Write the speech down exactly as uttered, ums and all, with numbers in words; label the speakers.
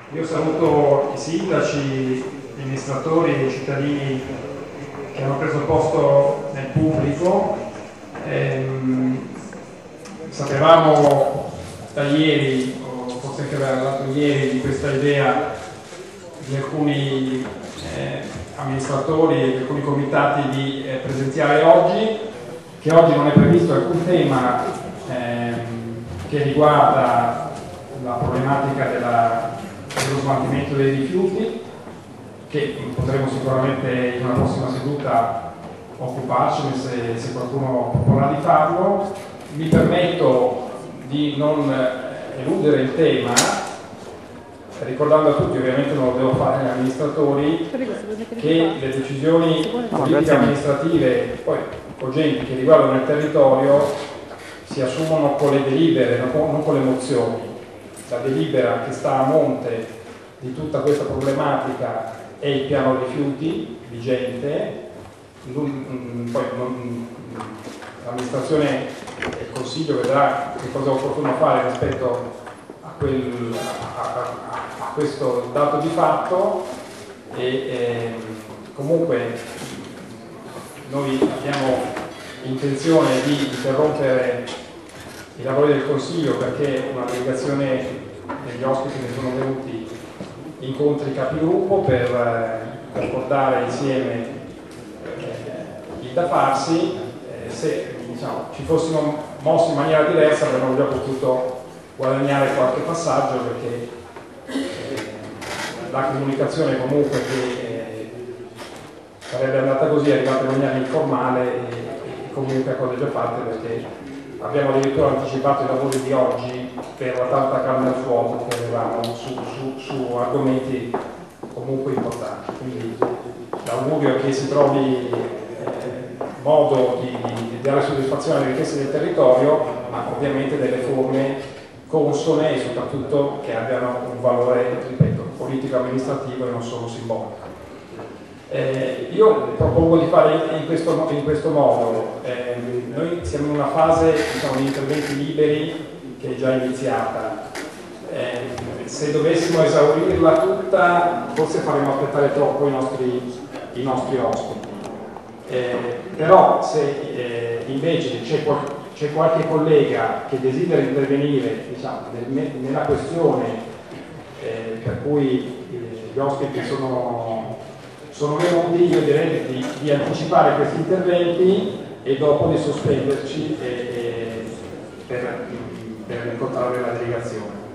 Speaker 1: Io saluto i sindaci, gli amministratori e i cittadini che hanno preso posto nel pubblico. Ehm, sapevamo da ieri, o forse anche aveva dato ieri, di questa idea di alcuni eh, amministratori e di alcuni comitati di eh, presenziare oggi, che oggi non è previsto alcun tema ehm, che riguarda la problematica della, dello smaltimento dei rifiuti, che potremo sicuramente in una prossima seduta occuparcene se, se qualcuno vorrà di farlo. Mi permetto di non eludere il tema, ricordando a tutti, ovviamente non lo devo fare agli amministratori, che le decisioni politiche amministrative poi cogenti che riguardano il territorio si assumono con le delibere, non con le mozioni. La delibera che sta a monte di tutta questa problematica è il piano rifiuti vigente. Poi l'amministrazione e il Consiglio vedrà che cosa è opportuno fare rispetto a, quel, a, a, a questo dato di fatto e eh, comunque noi abbiamo intenzione di interrompere i lavori del Consiglio perché una delegazione degli ospiti che sono venuti incontri capigruppo per eh, accordare insieme eh, il da farsi. Eh, se diciamo, ci fossimo mossi in maniera diversa avremmo già potuto guadagnare qualche passaggio, perché eh, la comunicazione comunque che eh, sarebbe andata così è arrivata in maniera informale e, e comunque a cose già fatte, perché abbiamo addirittura anticipato i lavori di oggi per la tanta calma al fuoco che avevamo su, su, su argomenti comunque importanti. Quindi l'augurio è che si trovi eh, modo di, di dare soddisfazione alle richieste del territorio, ma ovviamente delle forme consone e soprattutto che abbiano un valore, ripeto, politico-amministrativo e non solo simbolico. Eh, io propongo di fare in questo, in questo modo. Eh, noi siamo in una fase, diciamo, di interventi liberi che è già iniziata. Eh, se dovessimo esaurirla tutta forse faremo aspettare troppo i nostri, i nostri ospiti. Eh, però se eh, invece c'è qual c'è qualche collega che desidera intervenire, diciamo, nel, nella questione eh, per cui eh, gli ospiti sono sono venuti, io direi di, di anticipare questi interventi e dopo di sospenderci e, e per, per incontrare la delegazione.